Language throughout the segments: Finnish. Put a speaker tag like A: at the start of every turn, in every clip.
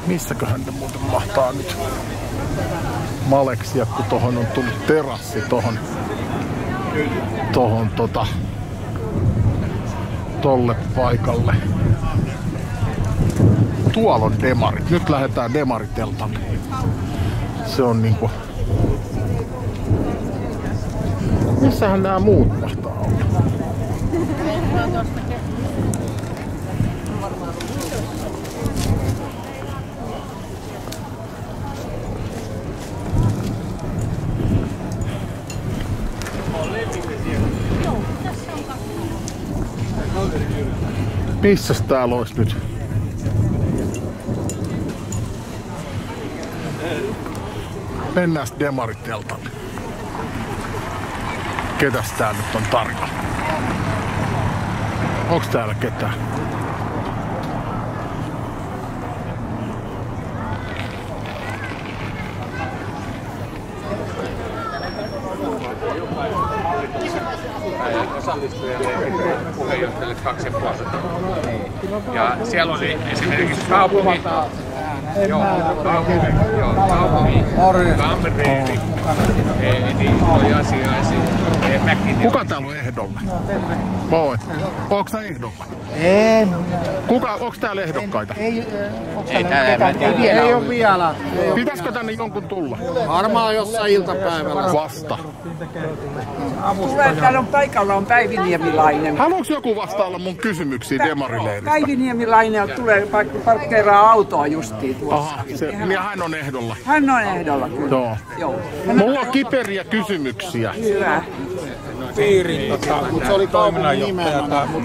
A: Missäköhän ne muuten mahtaa nyt maleksia, kun tohon on tullut terassi tolle paikalle. Tuolla on demarit. Nyt lähdetään demariteltalle. Se on niinku... Missähän nämä muut mahtaa olla? Missäs täällä ois nyt? Mennään demariteltalle. Ketäs tää nyt on tarjolla? Onks täällä ketään?
B: Osallistujille puheenjohtajille 2,5. Ja siellä oli esimerkiksi kaupunki, Tampereeli, niin toi asiaisi.
A: Kuka täällä on ehdolla? Moi. Onko sä ehdolla?
C: En.
A: Onko täällä ehdokkaita?
C: Ei ole vielä.
A: Pitäisikö tänne jonkun tulla?
C: Varmaan jossain iltapäivällä.
A: Vasta.
D: Täällä on paikalla on Päiviniemilainen.
A: Haluatko joku vastailla mun kysymyksiin demarileiristä?
D: Päiviniemilainen tulee parkkeeraa autoa justiin tuossa.
A: Aha, niin hän on ehdolla.
D: Hän on ehdolla kyllä.
A: Joo. Mulla on kiperiä kysymyksiä.
D: Hyvä.
C: Mutta se oli kaupungin nimenä.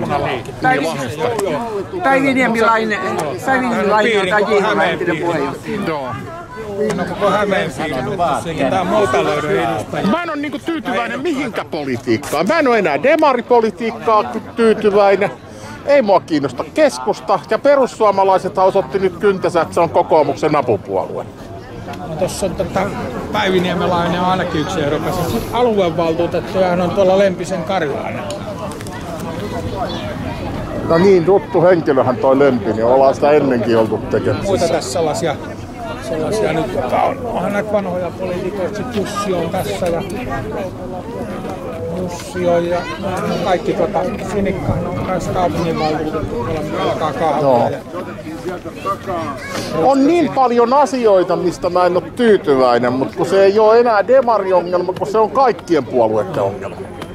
D: Päiviniemilainen on tämä J-lähtinen puheenjohtaja.
A: Joo.
C: No koko Hämeen tää muutaloiden edustaja.
A: Mä en ole niinku tyytyväinen mihinkä politiikkaan. Mä en ole enää demaripolitiikkaa tyytyväinen. Ei mua kiinnosta keskusta. Ja perussuomalaiset osoitti nyt kyntänsä, että se on kokoomuksen apupuolue.
C: No tossa on Päiviniemelainen on ainakin yksi ehdokas. Aluevaltuutettujahan on tuolla Lempisen Karjalainen.
A: No niin, tuttu henkilöhän toi Lempi, niin ollaan sitä ennenkin oltu tekemisissä.
C: Muita tässä sellaisia nyt onhan näitä vanhoja poliitikoita, se Jussi on tässä ja Jussi on ja kaikki Sinikkahan on kanssa kaupunginvaltuutettu, alkaa kahvia.
A: On niin paljon asioita, mistä mä en ole tyytyväinen, mutta kun se ei ole enää demariongelma, kun se on kaikkien puolueiden ongelma.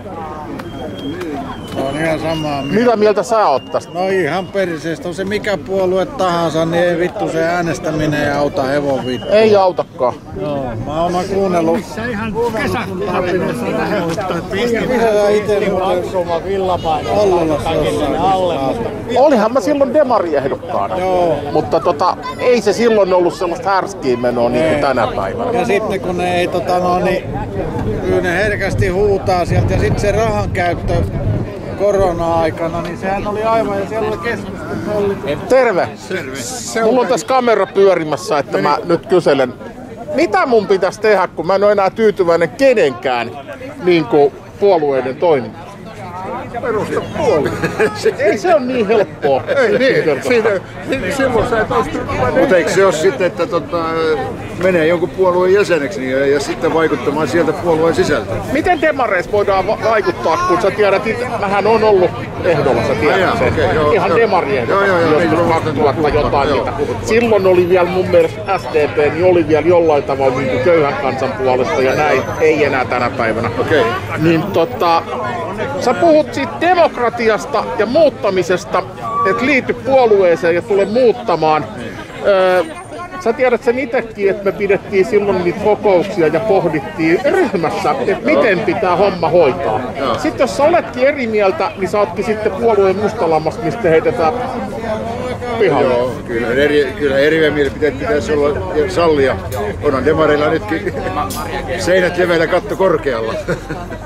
E: On ihan samaa mieltä.
A: Mitä mieltä sä oot tästä?
E: No ihan periseestä. On se mikä puolue tahansa, niin ei vittu se äänestäminen ei auta hevon vittu.
A: Ei autakaan.
E: Joo, mä oon kuunnellut.
C: Se ihan kesäkaapinessa lähettää.
E: Mitä sä ite muuten Ollolassa jossain alle?
A: Olihan mä silloin demariehdokkaana.
E: Joo.
A: Mutta ei se silloin ollut sellaista härskiä menoa niin kuin tänä päivänä.
E: Ja sitten kun ne ei kyllä ne herkästi huutaa sieltä ja sitten se rahan käyttö korona-aikana, niin sehän oli aivan, ja siellä oli keskustelu.
A: Terve! Mulla on tässä kamera pyörimässä, että mä nyt kyselen, mitä mun pitäisi tehdä, kun mä en ole enää tyytyväinen kenenkään niin kuin puolueiden toimintaan.
E: Perusta puolue.
A: Ei se on niin helppoa.
E: Ei niin. Silloin sä et ole tyytyväinen. Mutta eikö se ole sitten, että menee jonkun puolueen jäseneksi niin, ja sitten vaikuttamaan sieltä puolueen sisältä?
A: Miten demareissa voidaan vaikuttaa, kun sä tiedät, että mähän on ollut ehdolla, sä tiedät sen. Ihan demariehdolla, joskus 2000 jotain. Silloin oli vielä mun mielestä SDP, niin oli vielä jollain tavalla niin kuin köyhän kansan puolesta ja näin. Ei enää tänä päivänä. Niin sä puhut siitä demokratiasta ja muuttamisesta, että liity puolueeseen ja tule muuttamaan. Sä tiedät sen itsekin, että me pidettiin silloin niitä kokouksia ja pohdittiin ryhmässä, että miten pitää homma hoitaa. Sitten jos sä oletkin eri mieltä, niin sä ootkin sitten puolueen mustalammasta, mistä heitetään pihalle.
E: Joo, kyllä eriä mielipiteet pitäisi olla sallia. Onhan demareilla nytkin seinät leveillä, katto korkealla.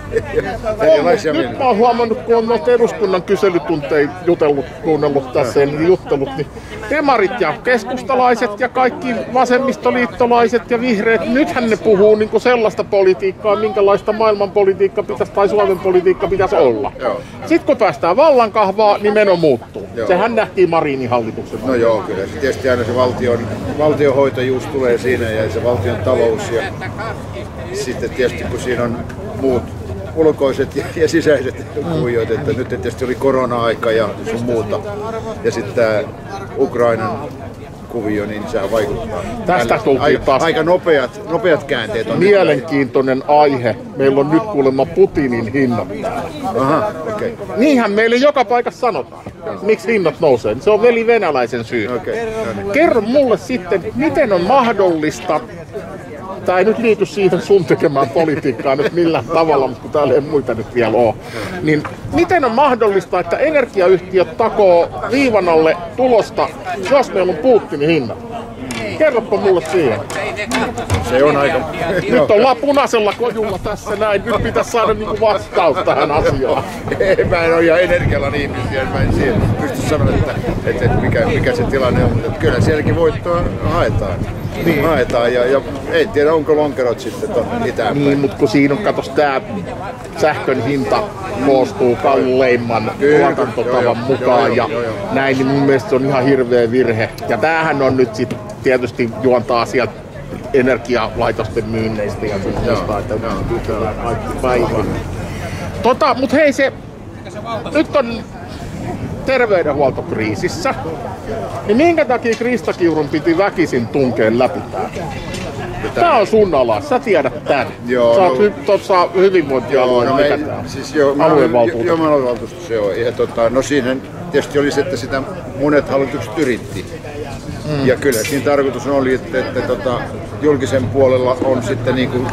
F: Erilaisia
A: nyt mä oon huomannut, kun on noita eduskunnan kyselytunteja kuunnellut tässä juttelut, niin demarit ja keskustalaiset ja kaikki vasemmistoliittolaiset ja vihreät, nythän ne puhuu niinku sellaista politiikkaa, minkälaista maailmanpolitiikka pitäisi tai Suomen politiikka pitäisi olla. Sitten kun päästään vallankahvaa, niin meno muuttuu. Sehän nähtiin Marinin hallituksen.
F: No joo, kyllä. Tietysti aina se valtionhoitajuus tulee siinä ja se valtion talous. Ja sitten tietysti kun siinä on muut ulkoiset ja sisäiset kuvioit, että nyt tietysti oli korona-aika ja sun muuta. Ja sitten tämä Ukrainan kuvio, niin sehän vaikuttaa.
A: Tästä tultiin taas
F: aika nopeat käänteet on.
A: Mielenkiintoinen aihe. Meillä on nyt kuulemma Putinin hinnat täällä.
F: Aha, okei.
A: Niinhän meille joka paikassa sanotaan. Miksi hinnat nousee? Se on veli venäläisen syy. Kerro mulle sitten, miten on mahdollista, tämä ei nyt liity siihen sun tekemään politiikkaan nyt millään tavalla, mutta kun täällä ei muita nyt vielä ole. Niin miten on mahdollista, että energiayhtiöt takoo viivan alle tulosta, jos meillä on Putinin hinnat? Kerropa mulle siihen.
F: Se on aika...
A: Nyt ollaan punaisella kojulla tässä näin. Nyt pitäisi saada niinku vastaus tähän asiaan.
F: Mä en ole ihan energialan ihmisiä, mä en siihen pysty sanoa, että mikä se tilanne on, mutta kyllä sielläkin voittoa haetaan. Niin. Haetaan ja en tiedä onko lonkerot sitten itäänpäin.
A: Niin, mutta kun siinä on, katos tää sähkön hinta koostuu kalleimman tuotantotavan mukaan ja näin, niin mun mielestä se on ihan hirveä virhe. Ja tämähän on nyt sitten tietysti juontaa sieltä energialaitosten myynneistä ja semmoista, että pitää kaikki päivän. Mut hei nyt on terveydenhuoltokriisissä, niin minkä takia Krista Kiurun piti väkisin tunkeen läpi tää? Tää on sun ala, sä tiedät tän.
F: Joo,
A: sä oot tuossa hyvinvointialueella, mikä tää on?
F: Siis aluevaltuutettu. Joo, mä aluevaltuutettu se on. Ja no siinä tietysti oli se, että sitä monet hallitukset yritti. Ja kyllä siinä tarkoitus oli, että julkisen puolella on sitten niin kuin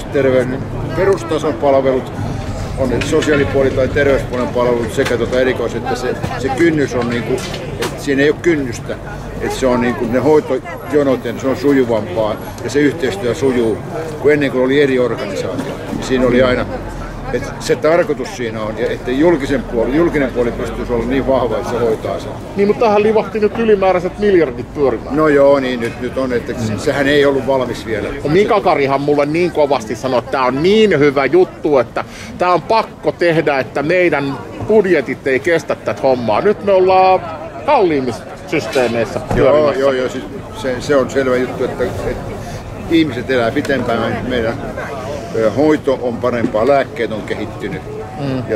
F: perustason palvelut, on sosiaalipuoli tai terveyspuolen palvelut sekä erikois, että se kynnys on niin kuin, että siinä ei ole kynnystä, että se on niin kuin ne hoitojonot ja se on sujuvampaa ja se yhteistyö sujuu, kuin ennen kuin oli eri organisaatio. Siinä oli aina, että se tarkoitus siinä on, että julkinen puoli pystyisi olla niin vahva, että se hoitaa sen.
A: Niin, mutta tähän livahti nyt ylimääräiset miljardit pyörimään.
F: No joo, niin nyt on, että sehän ei ollut valmis vielä.
A: Mika Karihan mulle niin kovasti sanoi, että tämä on niin hyvä juttu, että tämä on pakko tehdä, että meidän budjetit ei kestä tätä hommaa. Nyt me ollaan kalliimmissa systeemeissä pyörimässä.
F: Joo, siis se on selvä juttu, että ihmiset elää pitempään, meidän hoito on parempaa, lääkkeet on kehittynyt ja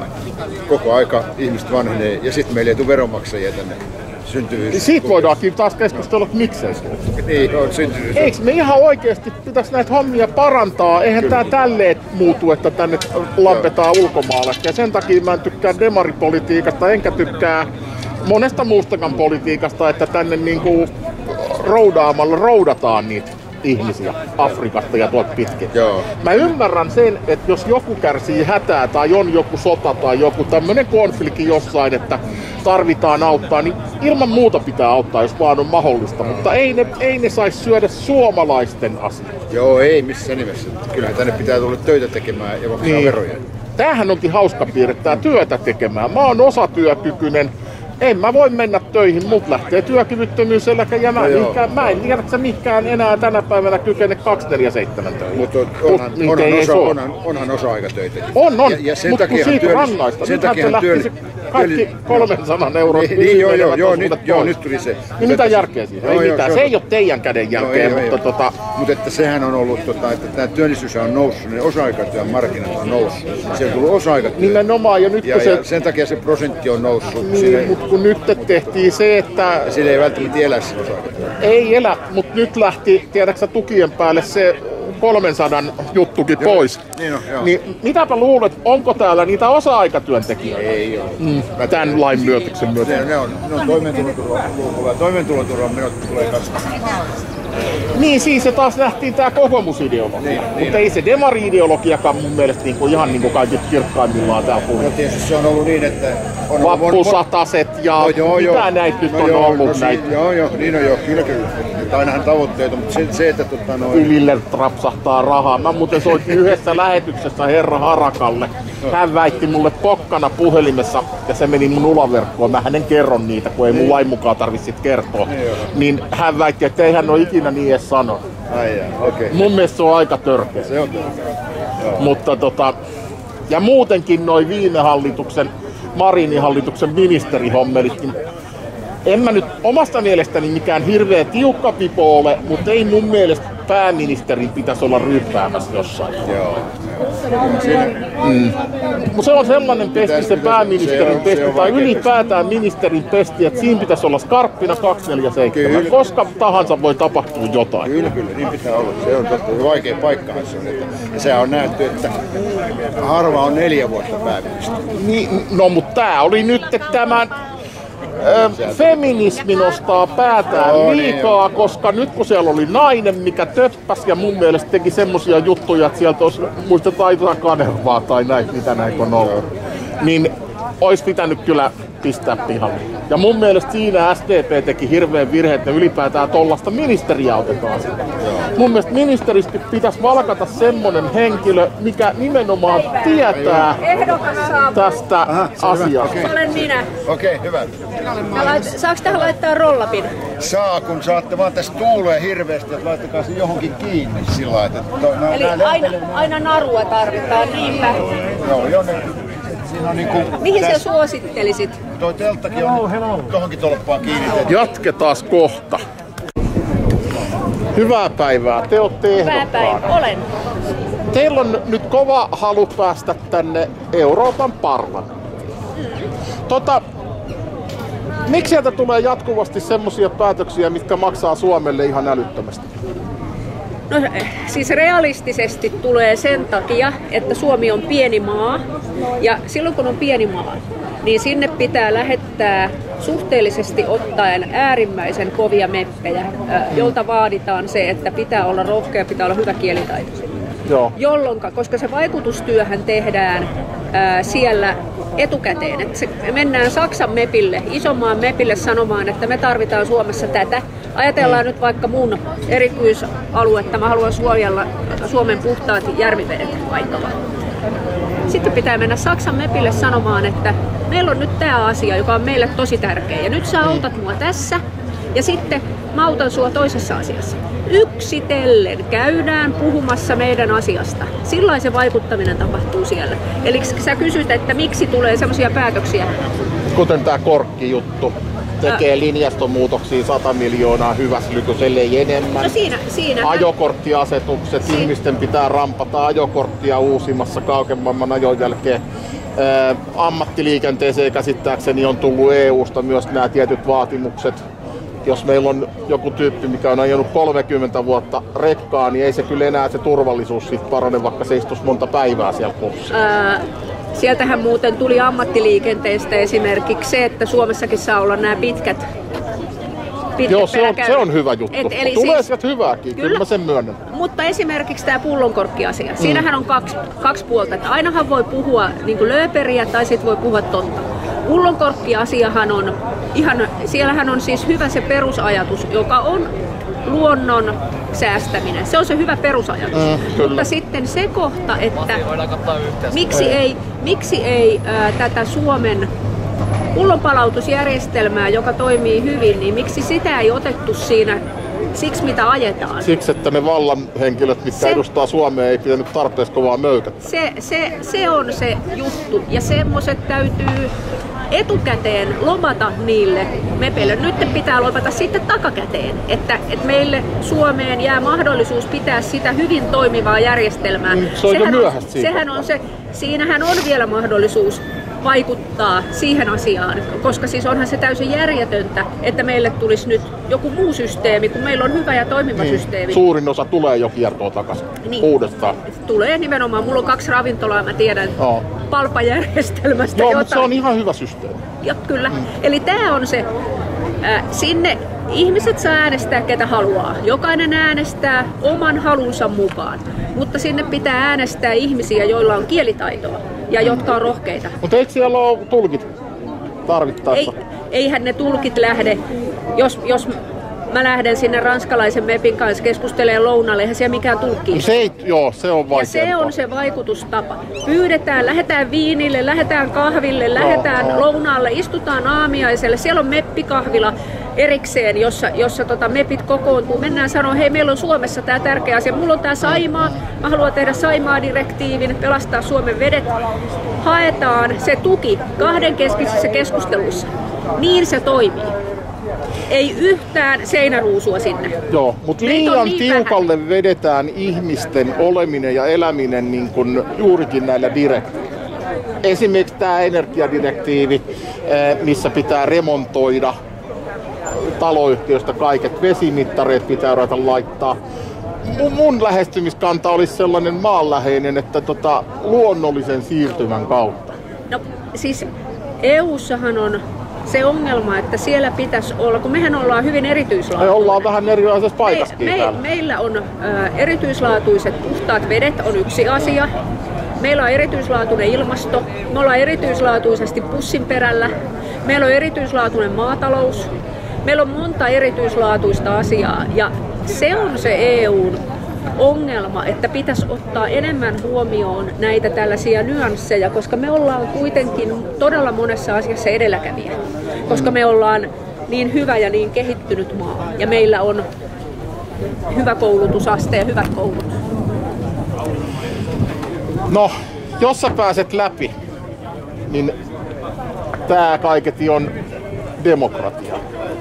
F: koko aika ihmiset vanhenee ja sitten meillä ei tule veronmaksajia tänne syntyvyys.
A: Siitä voidaankin taas keskustella, että miksei.
F: Niin, on syntyvyys.
A: Eikö me ihan oikeasti pitäisi näitä hommia parantaa? Eihän tää tälleen muutu, että tänne lampetaan ulkomaalaista. Ja sen takia mä en tykkää demaripolitiikasta, enkä tykkää monesta muustakaan politiikasta, että tänne niinku roudaamalla roudataan niitä ihmisiä Afrikasta ja tuolta pitkin.
F: Joo.
A: Mä ymmärrän sen, että jos joku kärsii hätää tai on joku sota tai joku tämmönen konflikti jossain, että tarvitaan auttaa, niin ilman muuta pitää auttaa, jos vaan on mahdollista. Mutta ei ne saisi syödä suomalaisten asioita.
F: Joo, ei missään nimessä. Kyllähän tänne pitää tulla töitä tekemään ja maksaa veroja.
A: Tämähän onkin hauska piirre, tää työtä tekemään. Mä oon osatyökykyinen. En mä voi mennä töihin, mut lähtee työkyvyttömyyseläke ja mä en tiedä, että sä mihinkään enää tänä päivänä kykene 247 töihin.
F: Mutta onhan osa-aikatöitä.
A: On, mutta kun siitä rangaista. Nythän se lähti kaikki 300 euroa.
F: Joo, nyt tuli se.
A: Niin mitä järkeä siihen? Ei mitään, se ei ole teidän käden jälkeen, mutta
F: Mutta että sehän on ollut, että tämä työllisyys on noussut, niin osa-aikatyön markkinat on noussut. Se on tullut osa-aikatyö.
A: Nimenomaan, ja nyt kun
F: ja sen takia se prosentti on noussut.
A: Niin, mutta kun nyt tehtiin se, että...
F: Sillä ei välttämättä elä sen osa-aikatyö.
A: Ei elä, mutta nyt lähti, tiedätkö tukien päälle se 300 juttukin pois. Niin mitäpä luulet, onko täällä niitä osa-aikatyöntekijöitä?
F: Ei ole.
A: Tämän lain myötyksen myötä.
F: Ne on toimeentuloturvan menot tulee kasvamaan.
A: Niin, siis se taas nähtiin tää kokoomusideologia. Mutta ei se demari-ideologiakaan mun mielestä ihan kaikki kirkkaimmillaan täällä puhuu.
F: No tietysti se on ollut niin, että...
A: Vappusataset ja mitä näitä nyt on ollut näitä?
F: Joo, niin on joo, kyllä. Että ainahan tavoitteita, mutta se että...
A: Ylille piilahtaa rahaa. Mä muuten soitin yhdessä lähetyksessä herra Harakalle. Hän väitti mulle pokkana puhelimessa, ja se meni mun ulaverkkoon. Mä en kerron niitä, kun ei mun lain mukaan tarvitse kertoa. Niin hän väitti, että ei hän ole ikinä niin edes sanonut. Mun mielestä se on aika törkeä.
F: Se on törkeä.
A: Mutta ja muutenkin noi viime hallituksen, Marinin hallituksen ministerihommelitkin. En mä nyt omasta mielestäni mikään hirveä tiukka pipo ole, mutta ei mun mielestä pääministerin pitäisi olla ryppäämässä jossain. Mutta se on sellainen pesti, se pääministerin pesti, tai ylipäätään ministerin pesti, että siinä pitäisi olla skarppina 247. Koska tahansa voi tapahtua jotain.
F: Kyllä, niin pitää olla. Se on totta. Vaikea paikkahan se on. Ja sehän on nähty, että harva on 4 vuotta pääministeri.
A: Niin, no mutta tää oli nyt tämän... Feminismi nostaa päätään liikaa, koska nyt kun siellä oli nainen, mikä töppäsi ja mun mielestä teki semmosia juttuja, että sieltä olisi muistetaan Kanervaa tai näitä, mitä näitä on ollut, niin olisi pitänyt kyllä pistää pihalle. Ja mun mielestä siinä SDP teki hirveän virheen, että ylipäätään tollaista ministeriä otetaan sitä. Mun mielestä ministeristä pitäisi valkata semmonen henkilö, mikä nimenomaan tietää tästä asiasta.
G: Olen minä.
F: Okei, hyvä.
G: Saaks tähän laittaa rollapin?
F: Saa, kun saatte vaan tässä tuulee hirveästi, että laittakaa se johonkin kiinni sillä lailla.
G: Eli aina narua tarvitaan, niinpä.
F: Joo, siinä on niinku...
G: Mihin sä suosittelisit?
F: Toi telttakin on tohonkin tolppaan kiinnitetty.
A: Jatketaan kohta. Hyvää päivää, te ootte ehdokkaana.
G: Hyvää päivää, olen.
A: Teillä on nyt kova halu päästä tänne Euroopan parlamenttiin. Miksi sieltä tulee jatkuvasti semmoisia päätöksiä, mitkä maksaa Suomelle ihan älyttömästi?
G: No siis realistisesti tulee sen takia, että Suomi on pieni maa, ja silloin kun on pieni maa, niin sinne pitää lähettää suhteellisesti ottaen äärimmäisen kovia meppejä, jolta vaaditaan se, että pitää olla rohkea, pitää olla hyvä kielitaito. Jolloinka, koska se vaikutustyöhän tehdään siellä etukäteen, että mennään Saksan mepille, isommaan mepille sanomaan, että me tarvitaan Suomessa tätä. Ajatellaan nyt vaikka mun erityisaluetta, mä haluan suojella Suomen puhtaat järvivedet vaikkapa. Sitten pitää mennä Saksan mepille sanomaan, että meillä on nyt tämä asia, joka on meille tosi tärkeä, ja nyt sä autat mua tässä, ja sitten mä autan sua toisessa asiassa. Yksitellen käydään puhumassa meidän asiasta. Silloin se vaikuttaminen tapahtuu siellä. Eli sä kysyt, että miksi tulee semmoisia päätöksiä?
A: Kuten tää Korkki-juttu. Tekee linjastomuutoksia 100 miljoonaa hyväslytys, ellei enemmän.
G: No siinä.
A: Ajokorttiasetukset, ihmisten pitää rampata ajokorttia uusimassa kauemman ajon jälkeen. Ammattiliikenteeseen käsittääkseni on tullut EUsta myös nämä tietyt vaatimukset. Jos meillä on joku tyyppi, mikä on ajanut 30 vuotta rekkaa, niin ei se kyllä enää se turvallisuus siitä parane, vaikka se istuisi monta päivää siellä kurssia.
G: Sieltähän muuten tuli ammattiliikenteestä esimerkiksi se, että Suomessakin saa olla nämä pitkät
A: Joo, se on hyvä juttu.
G: Eli
A: tulee
G: siis,
A: sieltä hyvääkin, kyllä mä sen myönnän.
G: Mutta esimerkiksi tämä pullonkorkki-asia, siinähän on kaksi puolta. Että ainahan voi puhua niin lööperiä tai sitten voi puhua totta. Pullonkorkki-asiahan on ihan, siellähän on siis hyvä se perusajatus, joka on luonnon säästäminen. Se on se hyvä perusajatus. Mutta sitten se kohta, että miksi ei tätä Suomen pullonpalautusjärjestelmää, joka toimii hyvin, niin miksi sitä ei otettu siinä siksi, mitä ajetaan?
A: Siksi, että ne vallan henkilöt, mitkä edustaa Suomea, ei pitänyt tarpeeksi kovaa möykättä.
G: Se on se juttu. Ja semmoiset täytyy etukäteen lomata niille mepeille. Nyt pitää lopata sitten takakäteen, että meille Suomeen jää mahdollisuus pitää sitä hyvin toimivaa järjestelmää.
A: Se on jo myöhäistä siitä.
G: Siinähän on vielä mahdollisuus vaikuttaa siihen asiaan, koska siis onhan se täysin järjetöntä, että meille tulisi nyt joku muu systeemi, kun meillä on hyvä ja toimiva systeemi.
A: Suurin osa tulee jo kiertoa takaisin uudestaan.
G: Tulee nimenomaan. Mulla on 2 ravintolaa, mä tiedän palppajärjestelmästä.
A: Joo, mutta se on ihan hyvä systeemi.
G: Joo, kyllä. Eli tää on se, sinne ihmiset saa äänestää ketä haluaa. Jokainen äänestää oman halunsa mukaan. Mutta sinne pitää äänestää ihmisiä, joilla on kielitaitoa ja jotka on rohkeita.
A: Mutta eikö siellä ole tulkit tarvittaessa?
G: Eihän ne tulkit lähde, jos mä lähden sinne ranskalaisen mepin kanssa keskustelemaan lounalle, eihän siellä mikään tulkki.
A: Se on vaikeaa.
G: Ja se on se vaikutustapa. Pyydetään, lähdetään viinille, lähdetään kahville, lähdetään lounaalle, istutaan aamiaiselle. Siellä on meppikahvila erikseen, jossa mepit kokoontuu. Mennään sanoa, hei, meillä on Suomessa tämä tärkeä asia. Mulla on tämä Saimaa, mä haluan tehdä Saimaa-direktiivin, pelastaa Suomen vedet. Haetaan se tuki kahdenkeskisissä keskusteluissa. Niin se toimii. Ei yhtään seinäruusua sinne.
A: Joo, mutta liian tiukalle vähän vedetään ihmisten oleminen ja eläminen niin kuin juurikin näillä direktiiveillä. Esimerkiksi tämä energiadirektiivi, missä pitää remontoida taloyhtiöstä kaiket vesimittareet pitää ruveta laittaa. Mun lähestymiskanta olisi sellainen maanläheinen, että luonnollisen siirtymän kautta.
G: No siis EU:ssahan on se ongelma, että siellä pitäisi olla, kun mehän ollaan hyvin erityislaatuisia.
A: Me ollaan vähän erilaisessa paikassakin täällä.
G: Meillä on erityislaatuiset puhtaat vedet on yksi asia. Meillä on erityislaatuinen ilmasto. Me ollaan erityislaatuisesti pussin perällä. Meillä on erityislaatuinen maatalous. Meillä on monta erityislaatuista asiaa ja se on se EUn ongelma, että pitäisi ottaa enemmän huomioon näitä tällaisia nyansseja, koska me ollaan kuitenkin todella monessa asiassa edelläkävijä, koska me ollaan niin hyvä ja niin kehittynyt maa ja meillä on hyvä koulutusaste ja hyvät koulut.
A: No, jos sä pääset läpi, niin tää kaiketi on demokratia.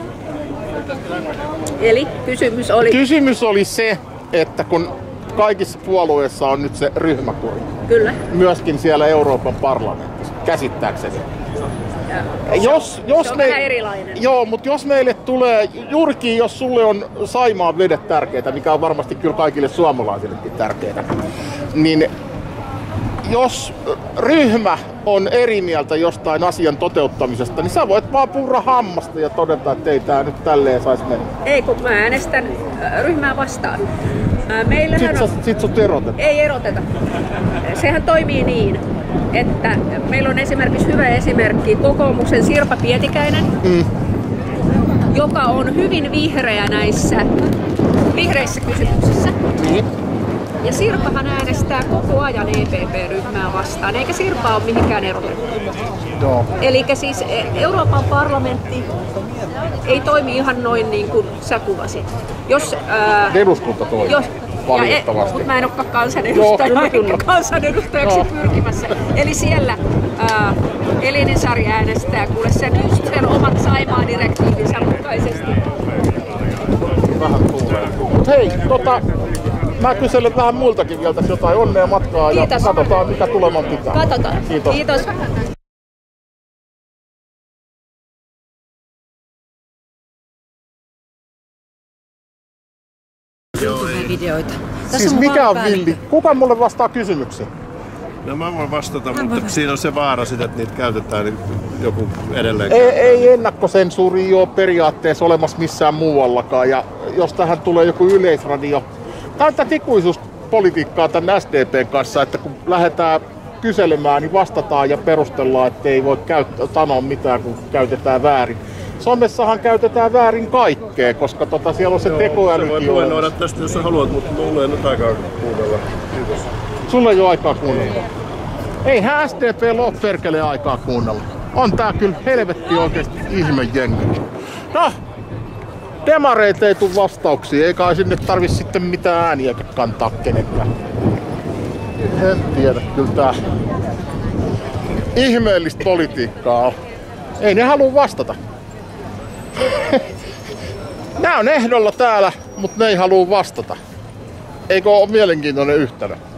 G: Eli kysymys oli se, että kun kaikissa puolueissa on nyt se ryhmäkuri. Kyllä.
A: Myöskin siellä Euroopan parlamentissa, käsittääkseni. Jos
G: se on vähän erilainen.
A: Joo, mutta jos meille tulee, juurikin jos sulle on Saimaan vedet tärkeitä, mikä on varmasti kyllä kaikille suomalaisillekin tärkeitä, niin jos ryhmä on eri mieltä jostain asian toteuttamisesta, niin sä voit vaan purra hammasta ja todeta, että ei tää nyt tälleen saisi mennä.
G: Ei, kun mä äänestän ryhmää vastaan.
A: Sit sut erotetaan.
G: Ei eroteta. Sehän toimii niin, että meillä on esimerkiksi hyvä esimerkki kokoomuksen Sirpa Pietikäinen, joka on hyvin vihreä näissä vihreissä kysymyksissä. Ja Sirpahan äänestää koko ajan EPP-ryhmää vastaan, eikä Sirpa ole mihinkään erotettu. Eli siis Euroopan parlamentti ei toimi ihan noin niin kuin sä kuvasit.
A: Eduskunta toimii. Valitettavasti.
G: Mutta mä en olekaan kansanedustaja, enkä kansanedustajaksi pyrkimässä. Eli siellä Elinin Sari äänestää kuule sen omat Saimaa-direktiivinsä mukaisesti.
A: Vähän tuulee. Hei, mä kyselen vähän muiltakin vielä jotain onnea matkaa. Kiitos. Ja katsotaan mitä tuleman pitää.
G: Katsotaan.
A: Kiitos.
G: Kiitos.
H: YouTube-videoita.
A: Siis mikä on villi? Kuka mulle vastaa kysymyksiin?
I: No mä voin vastata, mutta siinä on se vaara sitä, että niitä käytetään niin joku edelleen.
A: Ei ennakkosensuuri ole periaatteessa olemassa missään muuallakaan. Ja jos tähän tulee joku yleisradio. Tämä on tätä ikuisuuspolitiikkaa tämän SDPn kanssa, että kun lähdetään kyselemään, niin vastataan ja perustellaan, että ei voi sanoa mitään, kun käytetään väärin. Somessahan käytetään väärin kaikkea, koska siellä on se tekoälykin.
I: Sä voit luennoida tästä, jos sä haluat, mutta mulla ei nyt aikaa kuunnella. Kiitos.
A: Sulla ei ole aikaa kuunnella. Eihän SDP ole perkeleen aikaa kuunnella. On tää kyllä helvetti oikeesti ihmejengi. No, demareita ei tule vastauksia, eikä sinne tarvitse sitten mitään ääniä kantaa kenenkään. En tiedä, kyllä tää ihmeellistä politiikkaa on. Ei ne halua vastata. Nää on ehdolla täällä, mutta ne ei halua vastata. Eikö ole mielenkiintoinen yhtälö?